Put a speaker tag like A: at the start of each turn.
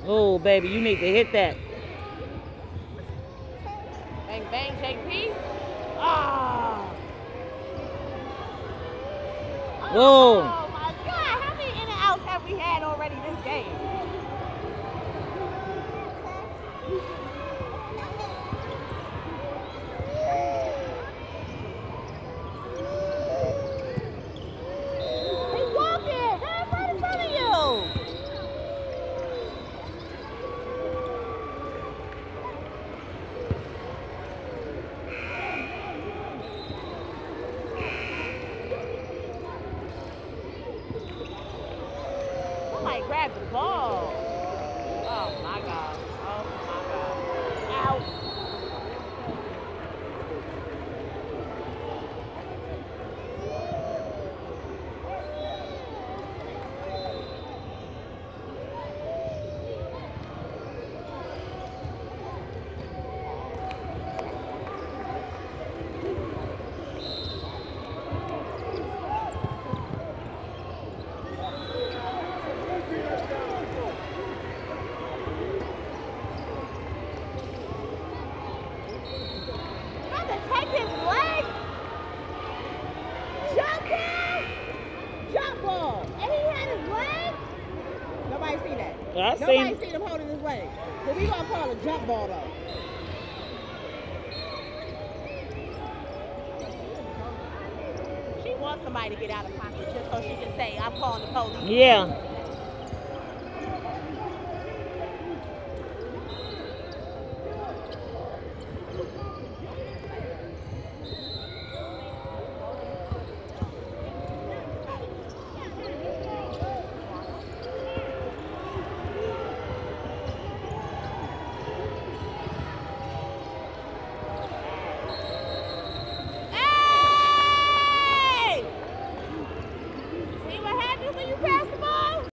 A: Oh, baby, you need to hit that.
B: Bang, bang, JP. Ah.
A: Whoa.
B: Oh, my God. How many in and outs have we had already this game? He's walking. That's right in front of you. Somebody grabbed the ball. Oh, my God. Oh, my God. Out. Not to take his leg. Jump ball. Jump ball. And he had his leg. Nobody see that.
A: I
B: Nobody
A: seen.
B: seen him holding his leg. So we gonna call a jump ball though. She wants somebody to get out of pocket just so she can say, I'm calling the police.
A: Yeah.